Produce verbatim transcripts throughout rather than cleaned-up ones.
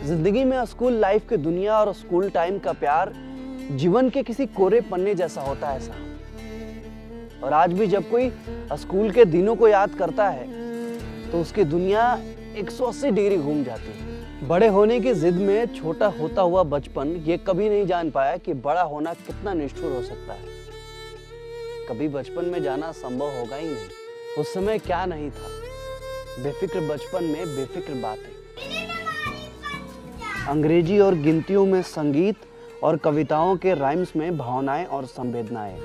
जिंदगी में school life की दुनिया और स्कूल टाइम का प्यार जीवन के किसी कोरे पन्ने जैसा होता है ऐसा। और आज भी जब कोई स्कूल के दिनों को याद करता है तो उसकी दुनिया एक सौ अस्सी डिग्री घूम जाती है। बड़े होने की जिद में छोटा होता हुआ बचपन ये कभी नहीं जान पाया कि बड़ा होना कितना निष्ठुर हो सकता है। कभी बचपन में जाना संभव होगा ही नहीं। उस समय क्या नहीं था, बेफिक्र बचपन में बेफिक्र बातें, अंग्रेजी और गिनतियों में संगीत और कविताओं के राइम्स में भावनाएं और संवेदनाएं।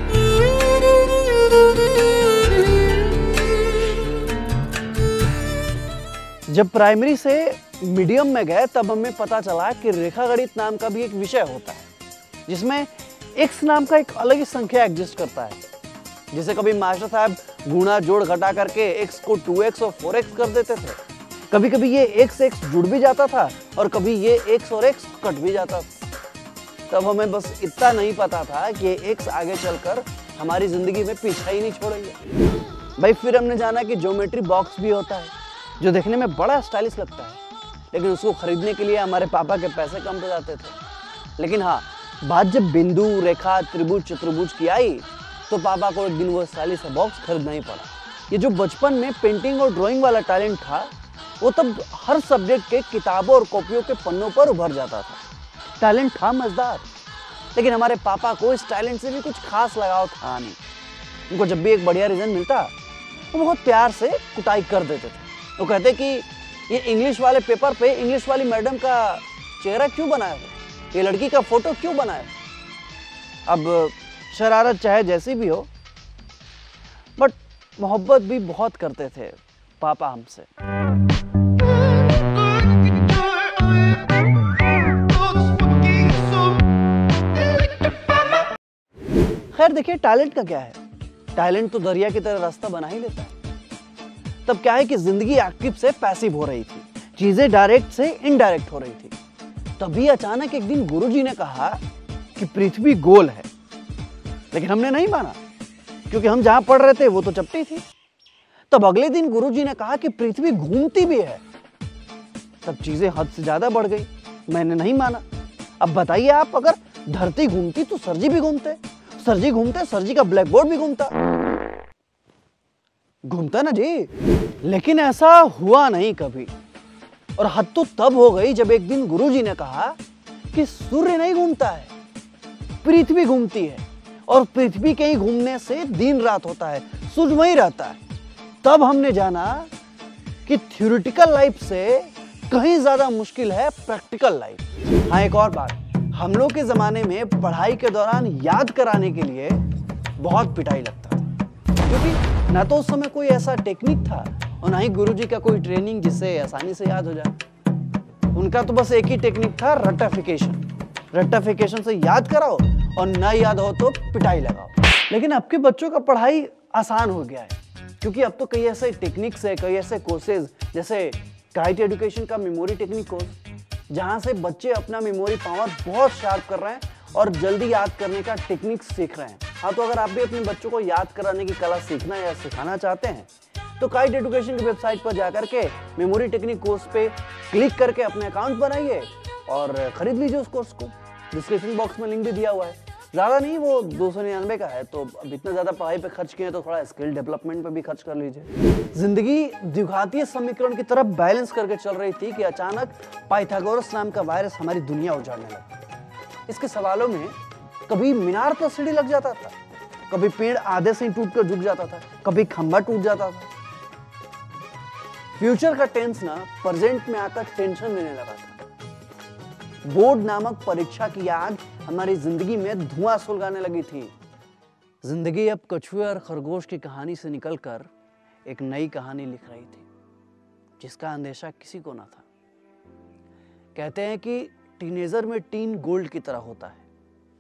जब प्राइमरी से मीडियम में गए तब हमें पता चला कि रेखागणित नाम का भी एक विषय होता है जिसमें एक्स नाम का एक अलग ही संख्या एग्जिस्ट करता है। जिसे कभी मास्टर साहब गुणा जोड़ घटा करके एक्स को टू एक्स और फोर एक्स कर देते थे। कभी कभी ये एक्स एक्स जुड़ भी जाता था और कभी ये एक्स और एक्स कट भी जाता था। तब हमें बस इतना नहीं पता था कि एक्स आगे चलकर हमारी जिंदगी में पीछा ही नहीं छोड़ेंगे। भाई फिर हमने जाना कि ज्योमेट्री बॉक्स भी होता है जो देखने में बड़ा स्टाइलिश लगता है, लेकिन उसको खरीदने के लिए हमारे पापा के पैसे कम पड़ जाते थे। लेकिन हाँ, बात जब बिंदु, रेखा, त्रिभुज, चतुर्भुज की आई तो पापा को एक दिन वो स्टाइलिश बॉक्स खरीदना ही पड़ा। ये जो बचपन में पेंटिंग और ड्राइंग वाला टैलेंट था वो तब हर सब्जेक्ट के किताबों और कॉपियों के पन्नों पर उभर जाता था। टैलेंट था मजेदार, लेकिन हमारे पापा को इस टैलेंट से भी कुछ खास लगाव था नहीं। उनको जब भी एक बढ़िया रीजन मिलता वो बहुत प्यार से कुटाई कर देते थे। वो कहते कि ये इंग्लिश वाले पेपर पे इंग्लिश वाली मैडम का चेहरा क्यों बनाया हो, ये लड़की का फोटो क्यों बनाया। अब शरारत चाहे जैसी भी हो, बट मोहब्बत भी बहुत करते थे पापा हमसे। खैर देखिए, टैलेंट का क्या है, टैलेंट तो दरिया की तरह रास्ता बना ही लेता है। तब क्या है कि जिंदगी एक्टिव से पैसिव हो रही थी, चीजें डायरेक्ट से इनडायरेक्ट हो रही थी। तभी अचानक एक दिन गुरुजी ने कहा कि पृथ्वी गोल है, लेकिन हमने नहीं माना क्योंकि हम जहां पढ़ रहे थे वो तो चपटी थी। तब अगले दिन गुरुजी ने कहा कि पृथ्वी घूमती भी है। तब चीजें हद से ज्यादा बढ़ गई, मैंने नहीं माना। अब बताइए आप, अगर धरती घूमती तो सरजी भी घूमते, सरजी घूमते सरजी का ब्लैक बोर्ड भी घूमता घूमता ना जी। लेकिन ऐसा हुआ नहीं कभी। और हद तो तब हो गई जब एक दिन गुरुजी ने कहा कि सूर्य नहीं घूमता है, पृथ्वी घूमती है, और पृथ्वी के ही घूमने से दिन रात होता है, सूरज वहीं रहता है। तब हमने जाना कि थ्योरेटिकल लाइफ से कहीं ज्यादा मुश्किल है प्रैक्टिकल लाइफ। हाँ, एक और बात, हम लोग के जमाने में पढ़ाई के दौरान याद कराने के लिए बहुत पिटाई लगता था, क्योंकि ना तो उस समय कोई ऐसा टेक्निक था और ना ही गुरुजी का कोई ट्रेनिंग जिससे आसानी से याद हो जाए। उनका तो बस एक ही टेक्निक था, रट्टाफिकेशन। रट्टाफिकेशन से याद कराओ और ना याद हो तो पिटाई लगाओ। लेकिन अब के बच्चों का पढ़ाई आसान हो गया है, क्योंकि अब तो कई ऐसे टेक्निक्स है, कई ऐसे कोर्सेज, जैसे काइट एजुकेशन का मेमोरी टेक्निक कोर्स, जहां से बच्चे अपना मेमोरी पावर बहुत शार्प कर रहे हैं और जल्दी याद करने का टेक्निक सीख रहे हैं। हाँ, तो अगर आप भी अपने बच्चों को याद कराने की कला सीखना या सिखाना चाहते हैं तो काइट एजुकेशन की वेबसाइट पर जाकर के मेमोरी टेक्निक कोर्स पे क्लिक करके अपने अकाउंट बनाइए और खरीद लीजिए उस कोर्स को। डिस्क्रिप्शन बॉक्स में लिंक भी दिया हुआ है। ज़्यादा नहीं, वो दो सौ निन्यानवे का है, तो अब इतना ज़्यादा पढ़ाई पे खर्च किए तो थोड़ा स्किल डेवलपमेंट पे भी खर्च कर लीजिए। जिंदगी द्विघातीय समीकरण की तरफ बैलेंस करके चल रही थी कि अचानक पाइथागोरस नाम का वायरस हमारी दुनिया उजाड़ने लगा। इसके सवालों में कभी मीनार पर सीढ़ी लग जाता था, कभी पेड़ आधे से ही टूट कर झुक जाता था, कभी खंभा टूट जाता था। फ्यूचर का टेंस ना प्रेजेंट में आकर टेंशन देने लगा था। बोर्ड नामक परीक्षा की आग हमारी जिंदगी में धुआं सुलगाने लगी थी। जिंदगी अब कछुए और खरगोश की कहानी से निकलकर एक नई कहानी लिख रही थी, जिसका अंदेशा किसी को ना था। कहते हैं कि टीनेजर में टीन गोल्ड की तरह होता है,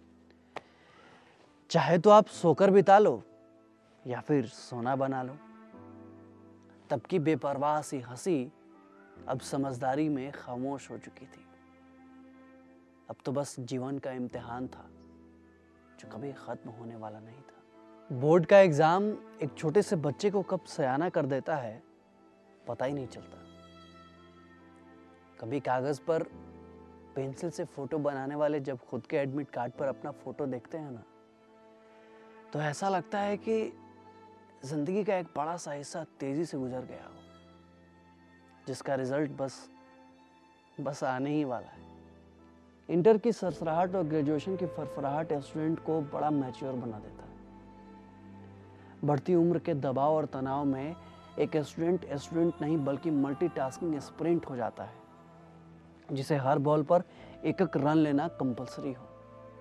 चाहे तो आप सोकर बिता लो या फिर सोना बना लो। तब की बेपरवाह सी हंसी अब समझदारी में खामोश हो चुकी थी। अब तो बस जीवन का इम्तिहान था जो कभी खत्म होने वाला नहीं था। बोर्ड का एग्जाम एक छोटे से बच्चे को कब सयाना कर देता है पता ही नहीं चलता। कभी कागज पर पेंसिल से फोटो बनाने वाले जब खुद के एडमिट कार्ड पर अपना फोटो देखते हैं ना, तो ऐसा लगता है कि जिंदगी का एक बड़ा सा हिस्सा तेजी से गुजर गया हो, जिसका रिजल्ट बस बस आने ही वाला है। इंटर की सरसराहट और ग्रेजुएशन की फरफराहट स्टूडेंट को बड़ा मैच्योर बना देता है। बढ़ती उम्र के दबाव और तनाव में एक स्टूडेंट स्टूडेंट नहीं बल्कि मल्टीटास्किंग स्प्रिंट हो जाता है, जिसे हर बॉल पर एक एक रन लेना कंपलसरी हो।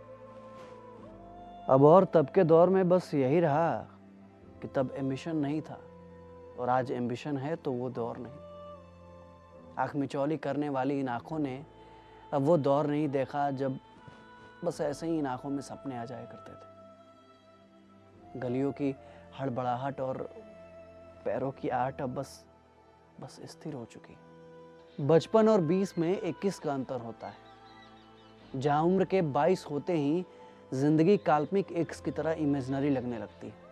अब और तब के दौर में बस यही रहा कि तब एम्बिशन नहीं था, और आज एम्बिशन है तो वो दौर नहीं। आँख मिचौली करने वाली इन आँखों ने अब वो दौर नहीं देखा जब बस ऐसे ही इन आँखों में सपने आ जाया करते थे। गलियों की हड़बड़ाहट और पैरों की आहट अब बस बस स्थिर हो चुकी। बचपन और बीस में इक्कीस का अंतर होता है, जहाँ उम्र के बाईस होते ही जिंदगी काल्पनिक एक्स की तरह इमेजिनरी लगने लगती है।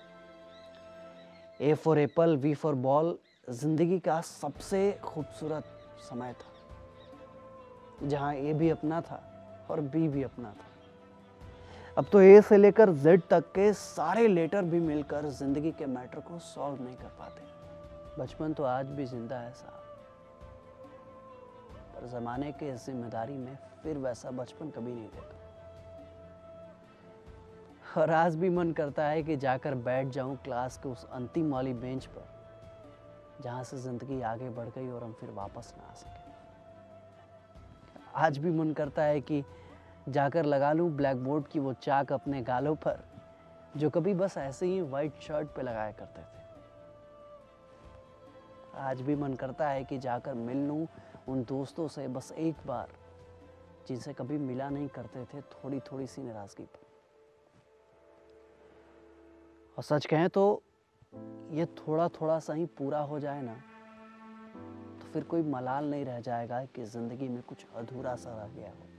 A for apple, V for ball जिंदगी का सबसे खूबसूरत समय था, जहाँ ए भी अपना था और बी भी अपना था। अब तो ए से लेकर जेड तक के सारे लेटर भी मिलकर जिंदगी के मैटर को सॉल्व नहीं कर पाते। बचपन तो आज भी जिंदा है साहब, पर जमाने के इस जिम्मेदारी में फिर वैसा बचपन कभी नहीं देखा। और आज भी मन करता है कि जाकर बैठ जाऊं क्लास के उस अंतिम वाली बेंच पर, जहां से जिंदगी आगे बढ़ गई और हम फिर वापस ना आ सके। आज भी मन करता है कि जाकर लगा लूं ब्लैक बोर्ड की वो चाक अपने गालों पर, जो कभी बस ऐसे ही वाइट शर्ट पे लगाया करते थे। आज भी मन करता है कि जाकर मिल लूं उन दोस्तों से बस एक बार, जिनसे कभी मिला नहीं करते थे, थोड़ी थोड़ी सी नाराजगी पर। और सच कहें तो ये थोड़ा थोड़ा सा ही पूरा हो जाए ना, तो फिर कोई मलाल नहीं रह जाएगा कि जिंदगी में कुछ अधूरा सा रह गया हो।